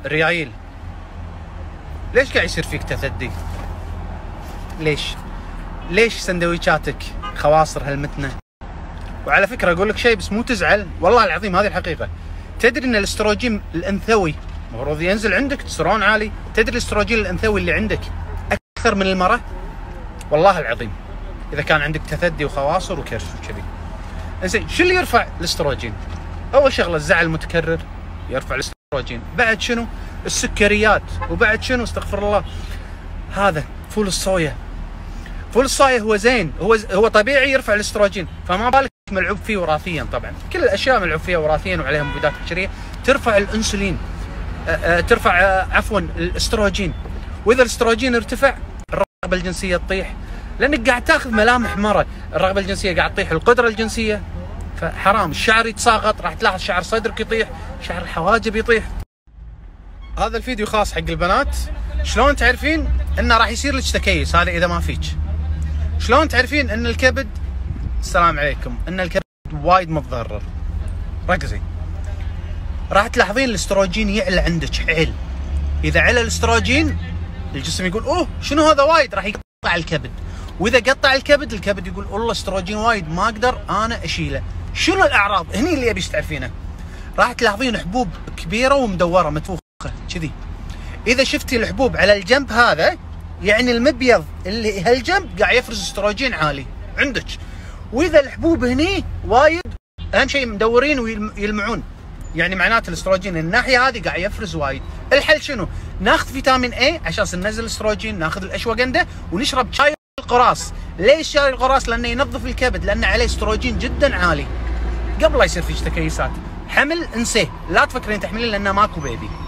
ريايل، ليش قاعد يصير فيك تثدي؟ ليش سندويشاتك خواصر هالمتنه؟ وعلى فكره اقول لك شيء بس مو تزعل، والله العظيم هذه الحقيقه. تدري ان الاستروجين الانثوي المفروض ينزل عندك تسترون عالي؟ تدري الاستروجين الانثوي اللي عندك اكثر من المراه؟ والله العظيم اذا كان عندك تثدي وخواصر وكرش وكذي. زين، شو اللي يرفع الاستروجين؟ اول شغله الزعل المتكرر يرفع الاستروجين، بعد شنو؟ السكريات، وبعد شنو؟ استغفر الله، هذا فول الصويا. فول الصويا هو زين، هو طبيعي يرفع الاستروجين، فما بالك ملعوب فيه وراثيا. طبعا كل الاشياء ملعوب فيها وراثيا وعليها مبيدات بشريه ترفع الانسولين، ترفع عفوا الاستروجين. واذا الاستروجين ارتفع الرغبه الجنسيه تطيح، لانك قاعد تاخذ ملامح مره. الرغبه الجنسيه قاعد تطيح، القدره الجنسيه، فحرام. الشعر يتساقط، راح تلاحظ شعر صدرك يطيح، شعر الحواجب يطيح. هذا الفيديو خاص حق البنات. شلون تعرفين انه راح يصير لك تكيس؟ هذا اذا ما فيك. شلون تعرفين ان الكبد، السلام عليكم، ان الكبد وايد متضرر؟ ركزي، راح تلاحظين الاستروجين يعلى عندك عيل. اذا على الاستروجين الجسم يقول اوه شنو هذا وايد، راح يقطع الكبد. واذا قطع الكبد، الكبد يقول والله استروجين وايد ما اقدر انا اشيله. شنو الاعراض؟ هني اللي ابيش تعرفينه. راح تلاحظين حبوب كبيره ومدوره متفوخه كذي. اذا شفتي الحبوب على الجنب هذا، يعني المبيض اللي هالجنب قاعد يفرز استروجين عالي عندك. واذا الحبوب هني وايد، اهم شيء مدورين ويلمعون، يعني معناته الاستروجين الناحيه هذه قاعد يفرز وايد. الحل شنو؟ ناخذ فيتامين اي عشان ننزل الاستروجين، ناخذ الاشواغندا، ونشرب شاي القراص. ليش شاي القراص؟ لانه ينظف الكبد، لانه عليه استروجين جدا عالي. قبل لا يصير فيك تكيسات. حمل انسيه، لا تفكرين تحملين لانه ماكو بيبي.